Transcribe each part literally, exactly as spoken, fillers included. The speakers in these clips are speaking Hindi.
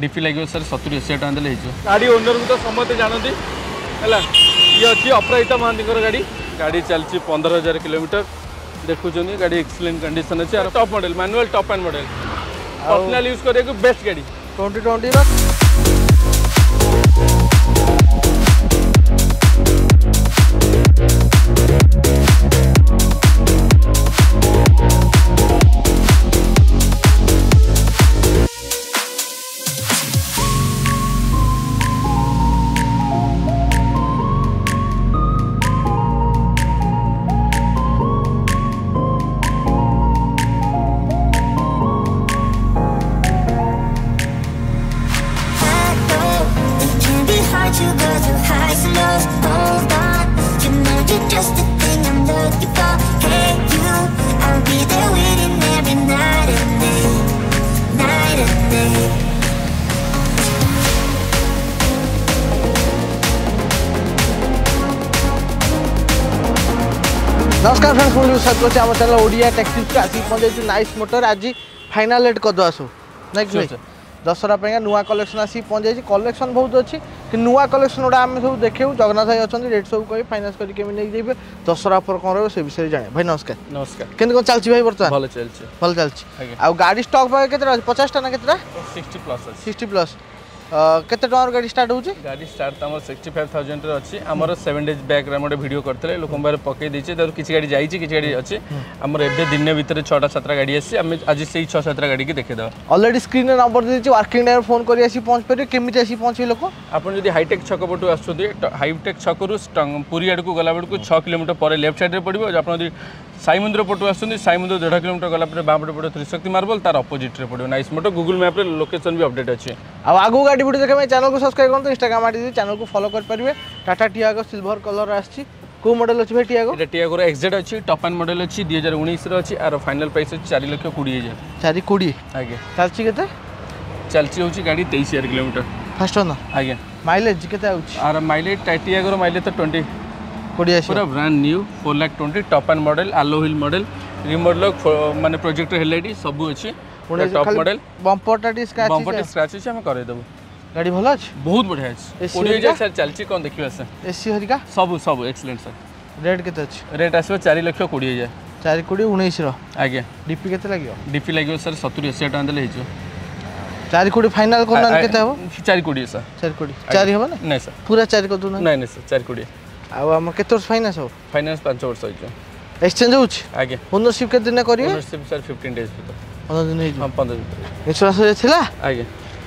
डीपी लगे सर सतुरी अशी टाँग देले गाड़ी ओनर को तो समस्त जानती है ये अच्छी अपराजिता महांती गाड़ी गाड़ी चलती पंद्रह हजार किलोमीटर देखुं गाड़ी एक्सीलेंट कंडीशन अच्छे और top model manual top end model personal use करने बेस्ट गाड़ी ट्वेंटी ट्वेंटी नमस्कार फ्रेंड्स मुझे स्वागत आम चैनल ओडिया टैक्सी आसिक पहुंचे नाइस मोटर आज फाइनाल रेट कर आसो नहीं दशहरा पे नुआ कलेक्शन आसिक पहुंचे कलेक्शन बहुत अच्छी कि नुआ कलेक्शन गुड़ा आम सब देखू जगन्नाथ भाई अच्छा रेट सब कह फाइनान्स करके दशहरा पर कौन रहा से विषय जाने भाई नमस्कार नमस्कार केमती कौन चलती भाई बर्तमान भल चलती भल चलती आ गाड़ी स्टॉक के पचास टा ना के सिक्सटी प्लस सिक्सटी प्लस केते टंगर गाड़ी स्टार्ट होची गाड़ी स्टार्ट त हमर सिक्सटी फाइव थाउजेंड रे अछि हमर सेवन डेज बैक रे मोटे वीडियो करथले लोकन बारे पके देछि तर किछि गाड़ी जाईछि किछि गाड़ी अछि हमर एबे दिन भीतर छटा सातटा गाड़ी आसी हम आज सेही छह सातटा गाड़ी के देखे दो ऑलरेडी स्क्रीन रे नंबर देछि वर्किंग डे फोन करी आसी पहुंच परियो केमिति आसी पहुंची लोक आपन जदी हाईटेक छक पटु आछथि हाईटेक छक रु पुरी आड़ को गला बडकु छह किलोमीटर पर लेफ्ट साइड रे पड़िबो आपन जदी साई मंदिर पटु आछथि साई मंदिर डेढ़ किलोमीटर गला पर बाम पटे पड़ो त्रिशक्ति मार्बल तार अपोजिट रे पड़िबो नाइस मोटो गूगल मैप रे लोकेशन भी अपडेट अछि आ आगु गाड़ी वीडियो देखे चैनल को सब्सक्राइब करते इंस्टाग्राम आईडी चैनल को फॉलो कर पारिबे टाटा टियागो सिल्वर कलर आछि को मॉडल अछि भाई टियागो एटा टियागो रो एक्सजेड अछि टॉप एंड मॉडल अछि दो हज़ार उन्नीस रो अछि आरो फाइनल प्राइस अछि चार लाख बीस हजार चार बीस आगे चलछि केते चलछि होछि गाड़ी तेईस हजार किलोमीटर फास्ट ना आगे माइलेज केते आउछि आरो माइलेज टियागो रो माइलेज तो बीस बीस आछि पूरा ब्रांड न्यू फोर लाख बीस top end model alloy wheel model remote lock माने प्रोजेक्टर हेडलाइट सब अछि टॉप मॉडल बम्पर टाटी स्क्रैच बम्पर टाटी स्क्रैच अछि हम करे देबो गाड़ी भल अछि बहुत बढ़िया अछि बीस हजार सर चलछि कोन देखियो से एसी हरिका सब सब एक्सीलेंट सर रेट केते अछि रेट आसबो चार लाख बीस हजार चार बीस उन्नीस रो आगे डीपी केते लागियो डीपी लागियो सर सत्तर अस्सी टाँग देले हिजो चार बीस फाइनल कोन केते हो चार बीस सर चार बीस चार हो ना नहीं सर पूरा चार को ना नहीं नहीं सर चार बीस आ हम केते वर्ष फाइनांस हो फाइनांस पाँच वर्ष होइछो एक्सचेंज होछ आगे ओनरशिप के दिन करियो ओनरशिप सर पंद्रह डेज भीतर पंद्रह दिन हेजो हां पंद्रह दिन इंश्योरेंस थिला आगे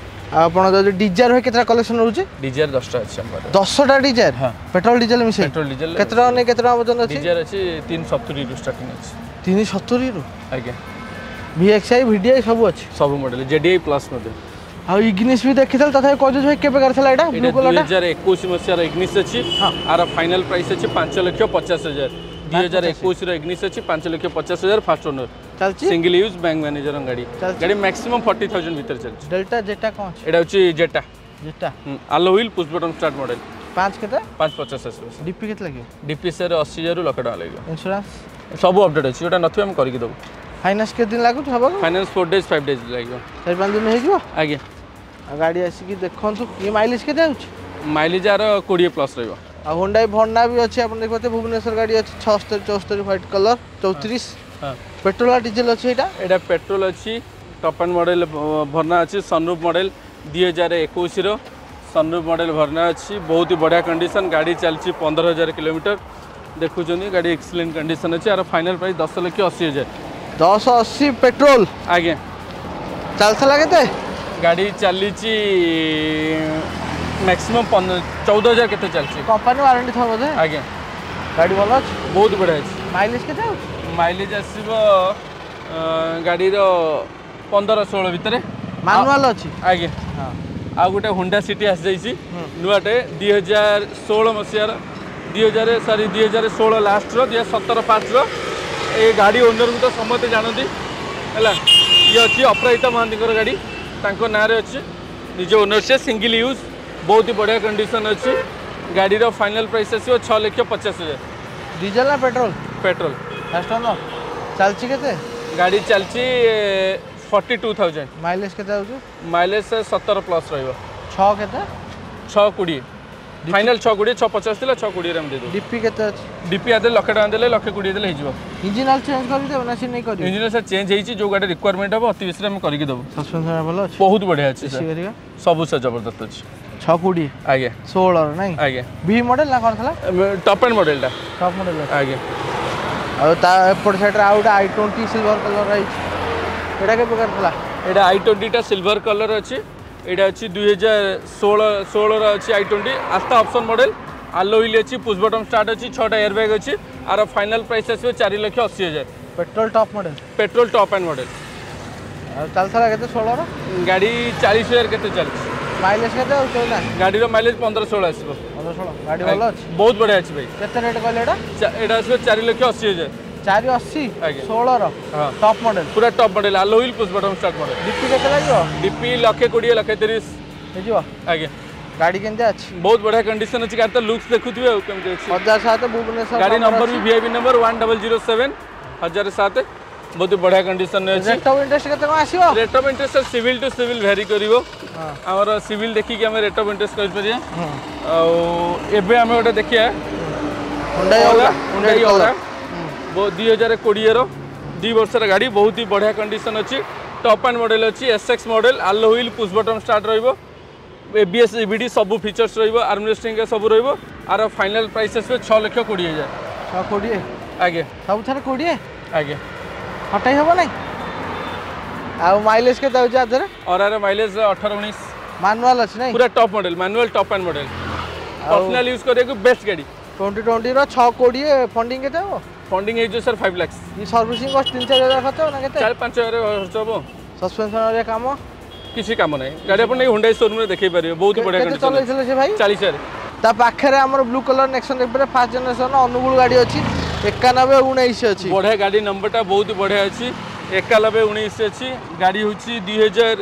आपण जो डिजायर होय केतरा कलेक्शन रहउची डिजायर दस टा अछि हमर दस टा डिजायर हां पेट्रोल डीजल मिसे पेट्रोल डीजल केतरा ने केतरा वजन अछि डिजायर अछि तीन सौ सत्तर रु स्टार्टिंग अछि तीन सौ सत्तर रु आगे वीएक्सआई वीडीआई सब अछि सब मॉडल जेडीआई प्लस मध्ये आ इग्निस भी देखितल तथा कह भाई केबे करथला एटा ब्लू कलर दो हज़ार इक्कीस मसिया रो इग्निस अछि आर फाइनल प्राइस अछि पाँच लाख पचास हजार दो हज़ार इक्कीस रो इग्निस अछि पाँच लाख पचास हजार फास्ट ओनर चलची सिंगल यूज बैंक मैनेजर गाड़ी गाड़ी मैक्सिमम चालीस हज़ार भीतर चलची डेल्टा जेटा कोन एटा अछि जेटा जेटा alloy wheel push button start model पाँच केते पाँच पचास आसबो डीपी केते लागियो डीपी सर अस्सी हजार लाख टका लागियो इंश्योरेंस सब अपडेट अछि ओटा नथि हम करि के दबो फाइनांस के दिन लागु हबो finance four days five days लागियो चार पाँच दिन हेजियो आगे गाड़ी आसिक देखु ये माइलेज के माइलेज आर बीस प्लस रहिबो आ होंडा भर्ना भी अच्छे अपन देखते भुवनेश्वर गाड़ी अच्छी छहत्तर चौहत्तर व्हाइट कलर चौतीस पेट्रोल आ डीजल अच्छे एटा एटा पेट्रोल अच्छी टॉप एंड मॉडल भरना अच्छी सनरूफ मॉडल दो हज़ार इक्कीस रो सनरूफ मॉडल भरना अच्छी बहुत ही बढ़िया कंडीशन गाड़ी चलची पंद्रह हजार किलोमीटर देखुछनी गाड़ी एक्सीलेंट कंडीशन अच्छी आर फाइनल प्राइस दस लाख अस्सी हजार दस अस्सी पेट्रोल आगे चलता केते गाड़ी चली मैक्सिमम चौदह हजार के चलती कंपनी वारंटी था बोधे आगे गाड़ी भल अच्छे बहुत बढ़िया अच्छे माइलेज के माइलेज आसो गाड़ी पंद्रह षोल भितर मानुआल अच्छी आगे आ गोटे होंडा सिटी आसी जाइए नुआटे दुई हजार षोल मसीहार दुई हजार सॉरी दुई हजार षोल लास्ट रो दुई हजार सतर पाँच रो ये गाड़ी ओनर को तो समस्त जानती है ये अच्छी अपराजिता महांती गाड़ी तांको नाँ रे अच्छी निज ओनर से सिंगल यूज बहुत ही बढ़िया कंडीशन अच्छी गाड़ी रो फाइनल प्राइस आसो छः लाख पचास हजार डीजल ना पेट्रोल पेट्रोल फास्ट ना चलची केते गाड़ी चलची फोर्टी टू थाउजेंड माइलेज केते आउछु माइलेज सतर प्लस रहिबो छह केते छह कोड़ी फाइनल छह कोड़ी छह पचास थिला छह कोड़ी रे हम दे दो डीपी केते अछि डीपी आदे लक्ष टका देले लक्ष कोड़ी देले हिजबो इंजन ऑयल चेंज कर देबो ना सी नहीं करी इंजन से चेंज हेची जो गाडी रिक्वायरमेंट हबो अति बेसी हम करि के देबो सस्पेंशन भलो अछि बहुत बढ़िया अछि सी करिया सब से जबरदस्त अछि छह कोड़ी आगे सोलह नहीं आगे बी मॉडल ना करथला टॉप एंड मॉडल टा टॉप मॉडल आगे आ ता एपट साइड रा आउट आई ट्वेंटी सिल्वर कलर रही एटा के प्रकार थला एटा आई ट्वेंटी टा सिल्वर कलर अछि एटा अछि दो हज़ार सोलह सोलह रा अछि i twenty Asta option model alloy wheel अछि पुश बटन स्टार्ट अछि छटा एयर बैग अछि आर फाइनल प्राइस आसी चार लाख अस्सी हजार petrol top model petrol top end model आ चल थला केते सोलह रा गाड़ी चालीस हजार केते चलछि माइलेज केते हो चोला गाड़ी रो माइलेज पंद्रह सोलह आसीबो पंद्रह सोलह गाड़ी भलो अछि बहुत बढ़िया अछि भाई केते रेट कहले एटा एटा आसीबो चार लाख अस्सी हजार चार अस्सी आगे सोलह रा हां टॉप मॉडल पूरा top model alloy wheel push button start model DP केते लागियो डीपी लाख बीस लाख तीस हे जिवो आगे गाड़ी केनते अछि बहुत बढ़िया कंडीशन अछि गाड़ी तो लुक्स देखुथिबे आ केमते अछि हजार सात भुवनेश्वर गाड़ी नंबर भी VIP number one double zero seven हजार सात बहुत बढ़िया कंडीशन में अछि रेट ऑफ इंटरेस्ट केते कोन आसीबो rate of interest CIBIL to CIBIL vary करिवो हमर सिविल देखि के हम रेट ऑफ इंटरेस्ट कर परिया आ एबे हम ओटा देखिया Hyundai Aura Hyundai Aura वो दो हज़ार बीस रो दो वर्ष रा गाड़ी बहुत ही बढ़िया कंडीशन अछि टॉप एंड मॉडल अछि SX model alloy wheel push button start रहइबो एबीएस ईबीडी सब फीचर्स रहइबो आर्मरेस्टिंग के सब रहइबो आर फाइनल प्राइस आसे छह लाख बीस हजार छह कोड़ी आगे सब थारे कोड़ी आगे हटाई हबो नहीं आ माइलेज के दाउ जादर और आर माइलेज अठारह उन्नीस मैनुअल अछि नहीं पूरा top model manual top end model personal use करे को बेस्ट गाड़ी ट्वेंटी ट्वेंटी रो छह कोड़ी फंडिंग केते हो फंडिंग है जो सर पाँच लाख ये सर्विसिंग कॉस्ट तीन चार हजार खर्च हो ना केते चार पाँच हजार खर्च हबो सस्पेंशन रे काम किसी काम नहीं गाड़ी अपन नहीं Hyundai शोरूम में देखै परिबे बहुत बढ़िया केते कंडीशन चलैछले से भाई चालीस हजार ता पाखरे हमर ब्लू कलर नेक्सन एपरे फास्ट जनरेशन अनुगुल गाड़ी अछि इक्यानवे उन्नीस अछि बढ़िया गाड़ी नंबरटा बहुत बढ़िया अछि इक्यानवे उन्नीस अछि गाड़ी होछि दो हज़ार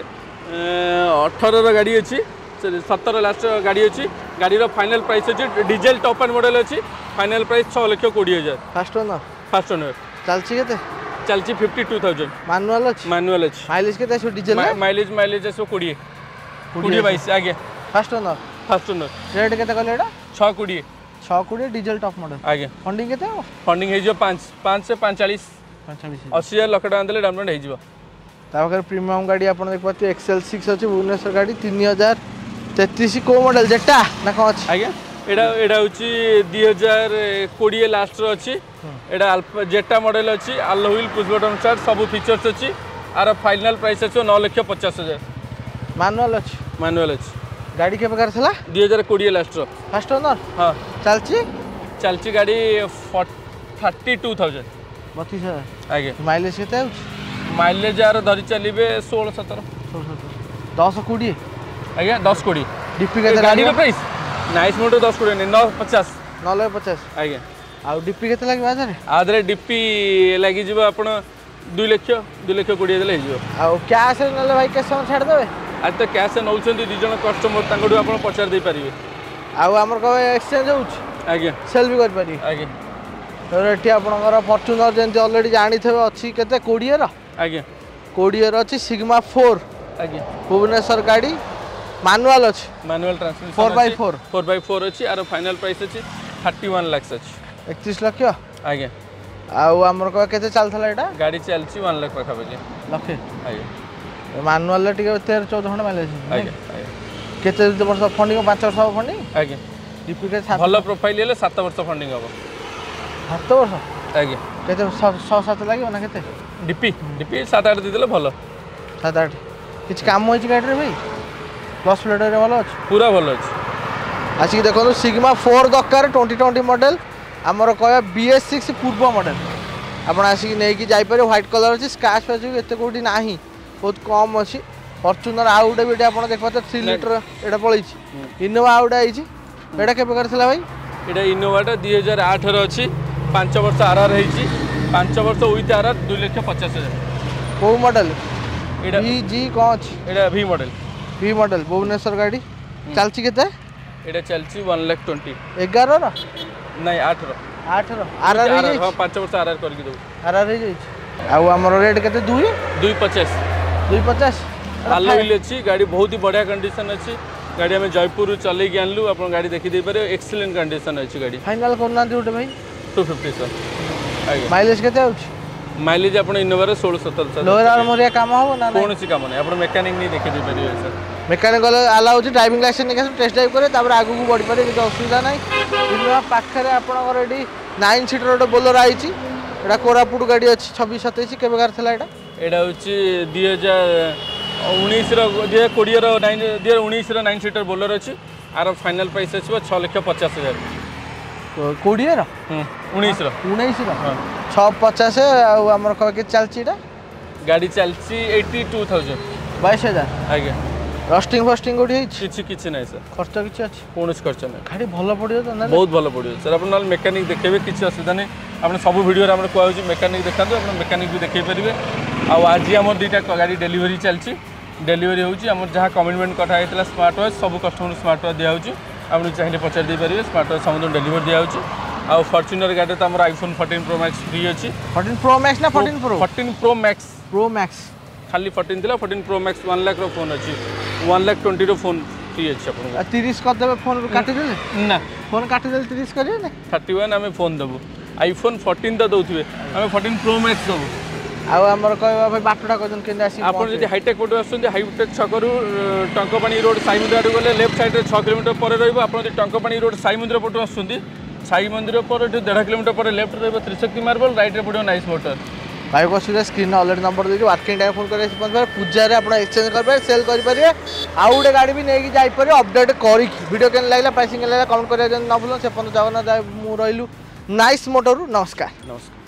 अठारह रो गाड़ी अछि सत्रह लास्ट गाड़ी अछि गाड़ी रो फाइनल प्राइस अछि डीजल टॉप एंड मॉडल अछि फाइनल प्राइस छह लाख बीस हजार फास्ट ओनर फास्ट ओनर चलछि केते चलछि बावन हज़ार मैनुअल अछि मैनुअल अछि माइलेज केते अछि डीजल रे माइलेज माइलेज अछि बीस बीस बाईस आगे first owner first owner rate केते कहले एटा छह बीस छह कोड़ी डीजल टॉप मॉडल आगे फंडिंग केते हो फंडिंग है जो पाँच पाँच से पैंतालीस पैंतालीस अस्सी हजार लक्ष टका देले डाउन पेमेंट हो तापर प्रीमियम गाड़ी आपण देख पाते एक्सएल सिक्स अछि भुवनेश्वर गाड़ी तीन हज़ार तैंतीस को मॉडल जेटा ना को अछि आगे एडा एडा होची दो हज़ार बीस लास्ट रो अछि एडा अल्फा जेटा मॉडल अछि alloy wheel push button start सब फीचर्स अछि आर फाइनल प्राइस अछि नौ लाख पचास हजार मैनुअल अछि मैनुअल अछि गाड़ी के प्रकार थला दो हज़ार बीस लास्ट रो फास्ट ओनर हां चलछि चलछि गाड़ी बत्तीस हज़ार बत्तीस हजार आगे माइलेज केते अछि माइलेज यार धरि चलिबे सोलह सत्रह दस कोड़ी आगे दस कोड़ी डीपी केते गाड़ी रो प्राइस नाइस मोटो दस कोड़ी नहीं नौ पचास नौ लाख पचास आगे आ डीपी केते लागि बाजारे आदरे डीपी लागि जिवो आपण दो लाख दो लाख बीस देले हिजो आ कैश नले भाई कैश छाड़ देबे आज तो कैश नौछंती दि जण कस्टमर तांगडू आपण पचार दे परिबे आ हमर को एक्सचेंज होउछ आगे सेल भी कर पारी आगे तो एठी आपनकर फॉर्च्यूनर जेंति ऑलरेडी जानि थेबे अछि केते बीस रा आगे बीस रा अछि सिग्मा फोर आगे भुवनेश्वर गाड़ी मैनुअल अछि manual transmission four by four four by four अछि आरो फाइनल प्राइस अछि इकतीस लाख अछि इकतीस लाख आगे आ हमर को केते चलथला एटा गाड़ी चलछि एक लाख पाखा बजे लखे आगे मैनुअल टिके तेरह चौदह घंटा माइलेज आगे आगे केते वर्ष फंडिंग पाँच वर्ष फंडिंग आगे डीपी के सात भलो प्रोफाइल हेले सात वर्ष फंडिंग हबो सात वर्ष आगे केते छह सात लागियो ना केते डीपी डीपी सात आठ देले भलो सात आठ किछ काम होई गाड़ी रे भाई प्लस प्लेट रे भलो अछि पूरा भलो अछि आसी देखो सिग्मा फोर दरकार ट्वेंटी ट्वेंटी मॉडल आमर कह बी एस सिक्स पूर्व मॉडल आपड़ आसिक नहीं जापर व्हाइट कलर अच्छी स्क्रैच फैच भी एत कौटी ना बहुत कम अच्छी फॉर्च्यूनर आउ गोटे भी आप देख पाते थ्री लिटर एटा पलि इनोवा आउटा होटा के प्रकार था भाई ये इनोवाटा दुई हजार आठ रही पांच वर्ष आर आर हो पांच वर्ष विथ आर आर दुई लक्ष पचास हजार कौ मॉडल एटा वी जी कौन अच्छी एटा V model V model Bhubaneswar गाड़ी चलची केते एटा चलची वन लाख ट्वेंटी एगार रा नहीं आठ रो आठ रो आर आर हां पांच वर्ष आर आर करके दो आर आर हो जाई आउ हमर रेट केते दुई दुई पचास दुई पचास आलो व्हील अच्छी गाड़ी बहुत ही बढ़िया कंडीशन अच्छी गाड़ी आम जयपुर चलैक आनलु आप गाड़ी देखी पारे एक्सीलेंट कंडीशन अच्छी गाड़ी फाइनाल करना गोटे भाई टू फिफ्टी सर आगे माइलेज केते आउछ माइलेज आप इनोवा सोलह सतर सर लोअर आर्मरिया काम हो ना कौन सी काम नहीं आप मेकानिक नहीं देखी पारे सर मेकानिकल आला होची ड्राइविंग लाइसेंस निकास टेस्ट ड्राइव करे तापर आगु को बढ़ी पारे किसी असुविधा नाही इनोवा पाखरे आपनकर एडी नाइन सीटर गोटे बोलेरो आइची एटा कोरापुट गाड़ी अच्छी छब्बीस सत्ताईस केबे कार थला एटा एटा होची दुई हजार उन्नीस रुई कोड़े नाइन दुई हजार उन्नीस नाइन सीटर बोलेर अच्छी आर फाइनाल प्राइस अच्छे छः लक्ष पचास हजार कोड़े उन्नीस उन्नीस छः पचास आमर के चलती गाड़ी चलती एट्टी टू थाउजेंड बाईस हजार आज्ञा रस्टिंग फस्टिंग कोठी किछि किछि नहीं सर खर्च किछि अछि कौन खर्च नहीं गाड़ी भल पड़ियो तो ना बहुत भल पड़ियो सर आप मेकानिक देखेबे किछि असुविधा नहीं आपने सब वीडियो रे हमने कहउछि मेकानिक देखांतु आप मेकानिक भी देखै परिबे आ आज हमर दुईटा गाड़ी डेलीवरी चलछि डेलीवरी होउछि हमर जहाँ कमिटमेंट कथा हेतला स्मार्ट वॉच सब कस्टमर स्मार्ट वॉच दिया होउछि आपने चाहिए पचार दे पारे स्मार्ट वॉच समुद्र डेलीवरी दिया होउछि आ फॉर्च्यूनर गाड़ी तो हमर iPhone fourteen pro max free अछि फोर्टीन प्रो मैक्स ना fourteen pro fourteen pro max pro max खाली फोर्टीन थिला fourteen pro max one lakh रो फोन अछि वन लाख ट्वेंटी रो फोन फ्री अछि आपन तीस कर देबे फोन काटि देले ना फोन काटि देले तीस करियो ना थर्टी वन आम फोन देबू आईफोन फोर्टीन तो दौथे आम फोर्टीन प्रो मैक्स देबू आमर कह भाई बाटटा कजन केंद्र आसी आप जब हाईटेक पटू आसुँच हाईटेक छकू टंकपाणी रोड साई मंदिर आड़ गले लेफ्ट साइड छः किलोमीटर पर रहा टंकपाणी रोड साई मंदिर पटू आसुँच साई मंदिर पर डेढ़ किलोमीटर पर लेफ्ट रहा त्रिशक्ति मार्बल राइट पड़ो नाइस मोटर भाई को सीधे स्क्रीन ऑलरेडी नंबर देखिए वर्किंग टाइम फोन करके पहुँच पूजा रे आप एक्सचेंज करेंगे सेल करेंगे आउ गोटे गाड़ी भी नहीं जापर अपडेट करी वीडियो केन लगे प्राइसिंग लगे कमेंट करें न भूल से जगन्नाथ मुझे रही नाइस मोटर नमस्कार नमस्कार।